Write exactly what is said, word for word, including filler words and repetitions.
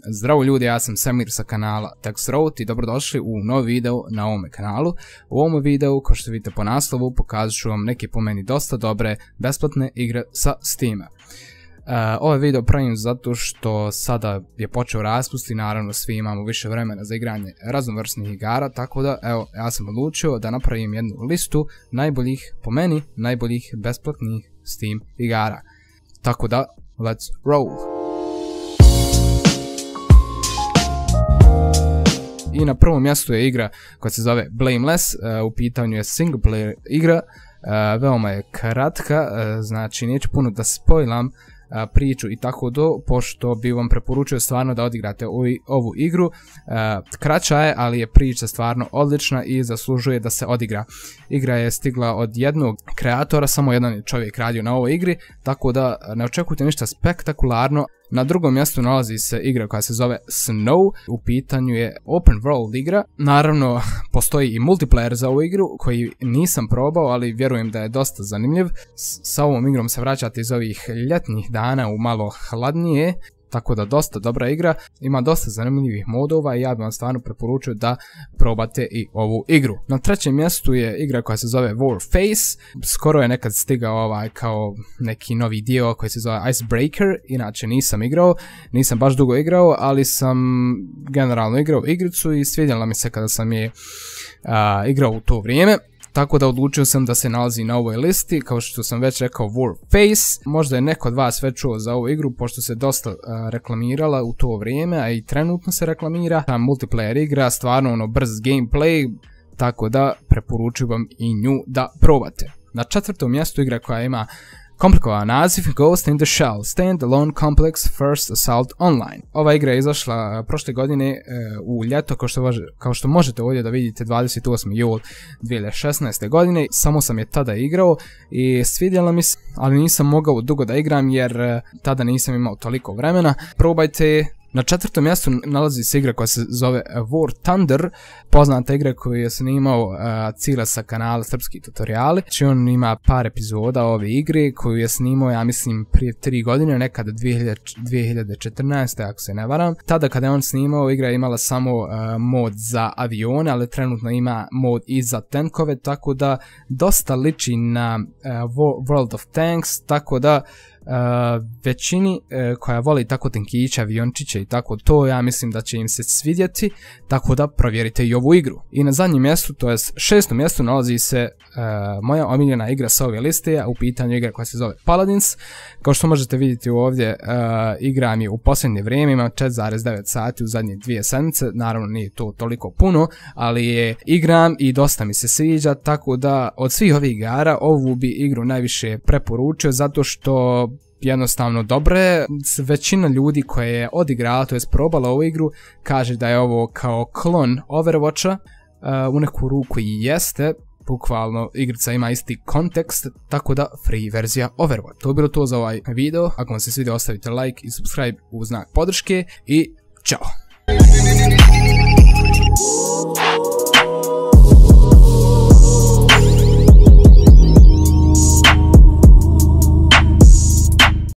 Zdravo ljudi, ja sam Semir sa kanala TextRoad i dobrodošli u novi video na ovome kanalu. U ovom videu, kao što vidite po naslovu, pokazat ću vam neke po meni dosta dobre besplatne igre sa Steama. Uh, ovaj video pravim zato što sada je počeo raspust i naravno svi imamo više vremena za igranje raznovrsnih igara, tako da evo, ja sam odlučio da napravim jednu listu najboljih, po meni, najboljih besplatnih Steam igara. Tako da, let's roll! I na prvom mjestu je igra koja se zove Blameless, uh, u pitanju je single player igra, uh, veoma je kratka, uh, znači neću puno da spoilam uh, priču i tako do, pošto bi vam preporučio stvarno da odigrate ovu, ovu igru. Uh, kraća je, ali je priča stvarno odlična i zaslužuje da se odigra. Igra je stigla od jednog kreatora, samo jedan je čovjek radio na ovoj igri, tako da ne očekujte ništa spektakularno. Na drugom mjestu nalazi se igra koja se zove Snow, u pitanju je open world igra. Naravno, postoji i multiplayer za ovu igru koji nisam probao, ali vjerujem da je dosta zanimljiv. S sa ovom igrom se vraćate iz ovih ljetnih dana u malo hladnije, tako da dosta dobra igra, ima dosta zanimljivih modova i ja bih vam stvarno preporučio da probate i ovu igru. Na trećem mjestu je igra koja se zove Warface, skoro je nekad stigao ovaj kao neki novi dio koji se zove Icebreaker, inače nisam igrao, nisam baš dugo igrao, ali sam generalno igrao igricu i svidjela mi se kada sam je a, igrao u to vrijeme. Tako da odlučio sam da se nalazi na ovoj listi, kao što sam već rekao Warface. Možda je neko od vas već čuo za ovu igru, pošto se dosta uh, reklamirala u to vrijeme, a i trenutno se reklamira. Ta multiplayer igra, stvarno ono brz gameplay, tako da preporučujem vam i nju da probate. Na četvrtom mjestu igra koja ima komplikovan naziv Ghost in the Shell Stand-Alone Complex First Assault Online. Ova igra je izašla prošle godine e, u ljeto, kao što, kao što možete ovdje da vidite, dvadeset osmi jul dvije hiljade šesnaeste. godine. Samo sam je tada igrao i svidjela mi se, ali nisam mogao dugo da igram jer e, tada nisam imao toliko vremena. Probajte. Na četvrtom mjestu nalazi se igra koja se zove War Thunder, poznata igra koju je snimao uh, Cile sa kanala Srpski tutoriali. Znači on ima par epizoda ove igre koju je snimao, ja mislim, prije tri godine, nekada dvije hiljade četrnaeste. ako se ne varam. Tada kada je on snimao, igra je imala samo uh, mod za avione, ali trenutno ima mod i za tankove, tako da dosta liči na uh, World of Tanks, tako da Uh, većini uh, koja voli tako tenkiće, aviončiće i tako to, ja mislim da će im se svidjeti, tako da provjerite i ovu igru. I na zadnjem mjestu, to je šestom mjestu, nalazi se uh, moja omiljena igra sa ove liste, a u pitanju igra koja se zove Paladins. Kao što možete vidjeti ovdje, uh, igram je u posljednje vrijeme, ima četiri zarez devet sati u zadnje dvije sedmice, naravno nije to toliko puno, ali je igram i dosta mi se sviđa, tako da od svih ovih igara ovu bi igru najviše preporučio, zato što jednostavno dobre. Većina ljudi koja je odigrala, to je probala ovu igru, kaže da je ovo kao klon Overwatcha, uh, u neku ruku i jeste, bukvalno igrica ima isti kontekst, tako da free verzija Overwatch. To je bilo to za ovaj video, ako vam se svidio ostavite like i subscribe u znak podrške i čao!